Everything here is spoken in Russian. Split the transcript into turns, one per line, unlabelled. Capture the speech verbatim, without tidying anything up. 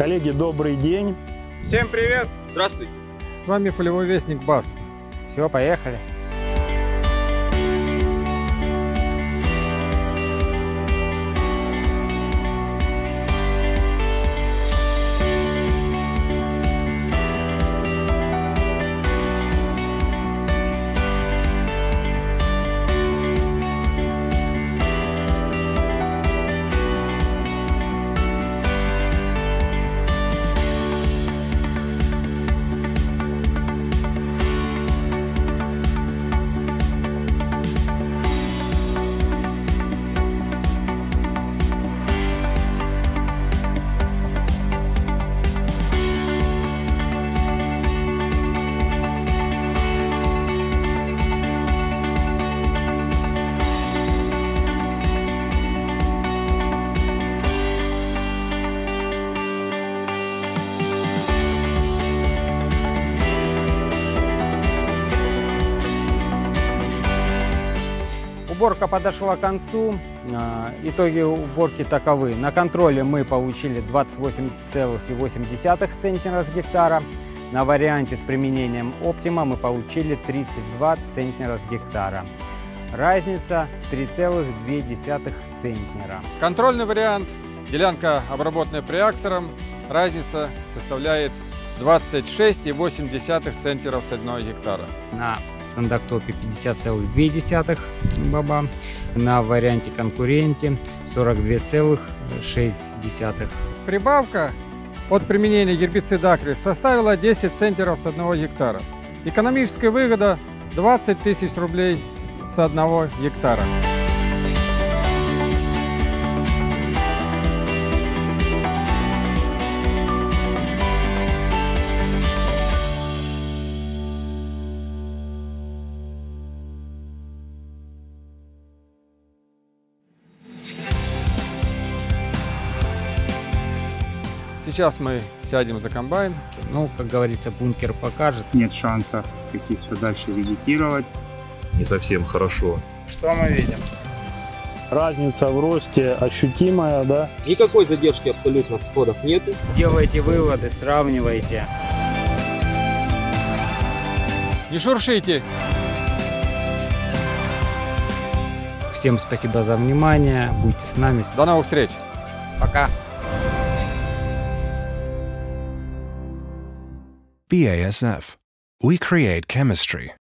Коллеги, добрый день.
Всем привет!
Здравствуйте!
С вами полевой вестник БАС.
Все, поехали. Уборка подошла к концу. Итоги уборки таковы. На контроле мы получили двадцать восемь целых восемь десятых центнера с гектара. На варианте с применением Optima мы получили тридцать два центнера с гектара. Разница три целых две десятых центнера.
Контрольный вариант. Делянка, обработанная преаксером. Разница составляет двадцать шесть целых восемь десятых центнеров с одного гектара.
На стандартопе пятьдесят целых две десятых баба, на варианте конкуренте сорок два целых шесть десятых.
Прибавка от применения гербицида Акрис составила десять центнеров с одного гектара. Экономическая выгода двадцать тысяч рублей с одного гектара. Сейчас мы сядем за комбайн.
Ну, как говорится, бункер покажет.
Нет шансов каких-то дальше вегетировать.
Не совсем хорошо.
Что мы видим?
Разница в росте ощутимая, да?
Никакой задержки абсолютно всходов нету.
Делайте выводы, сравнивайте.
Не шуршите!
Всем спасибо за внимание. Будьте с нами.
До новых встреч!
Пока!
B A S F. We create chemistry.